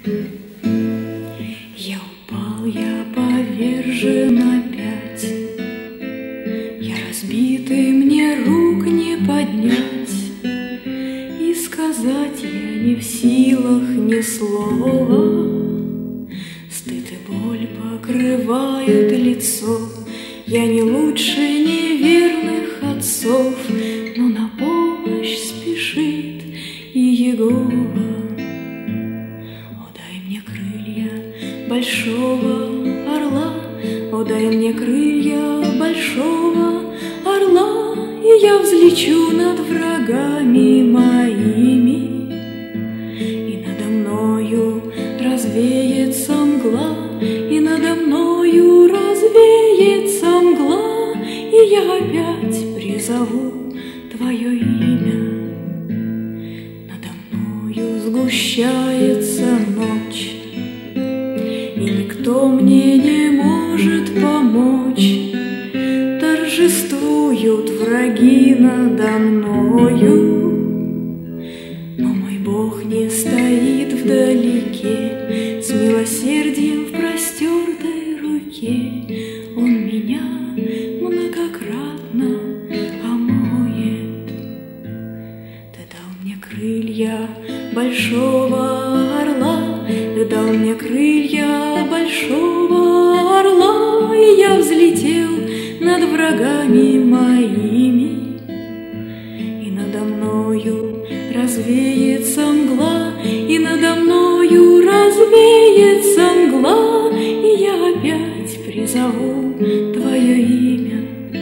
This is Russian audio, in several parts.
Я упал, я повержен опять, я разбитый, мне рук не поднять, и сказать я не в силах ни слова. Стыд и боль покрывают лицо, я не лучше неверных отцов, но на помощь спешит и Jehovah. О, дай мне крылья большого орла, о, дай мне крылья большого орла, и я взлечу над врагами моими, и надо мною развеется мгла, и надо мною развеется мгла, и я опять призову Твое имя. Надо мною сгущается ночь, и никто мне не может помочь. Торжествуют враги надо мною, но мой Бог не стоит вдалеке, с милосердием в простертой руке. Он меня многократно омоет. Ты дал мне крылья большого орла, Ты дал мне крылья большого орла, и я взлетел над врагами моими, и надо мною развеется мгла, и надо мною развеется мгла, и я опять призову Твое имя.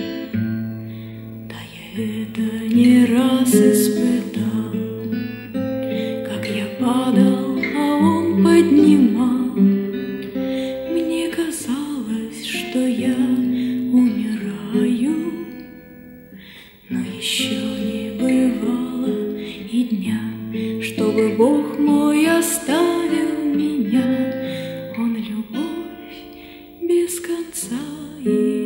Да я это не раз испытал, как я падал, а Он поднимал. Мне казалось, что я умираю, но еще не бывало и дня, чтобы Бог мой оставил меня. Он любовь без конца и